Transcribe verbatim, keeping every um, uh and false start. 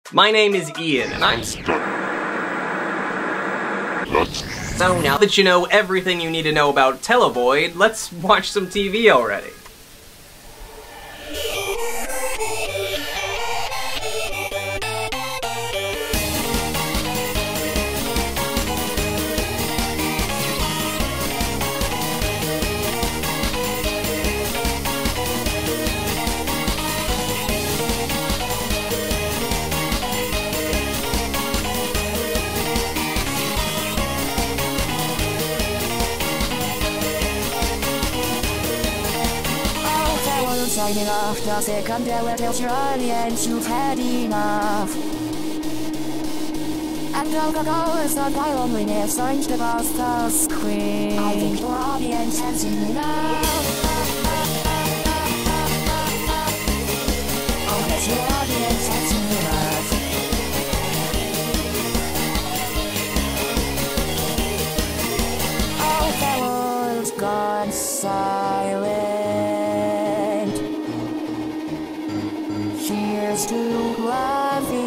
My name is Ian, and I'm So now that you know everything you need to know about televoid, let's watch some T V already. Signing off, the second there tells your audience you've had enough. And alcohol is not my loneliness, orange the boss the screen. I think your audience has seen enough. Oh, yes, your audience has seen enough. Oh, the world's gone silent. Cheers to loving.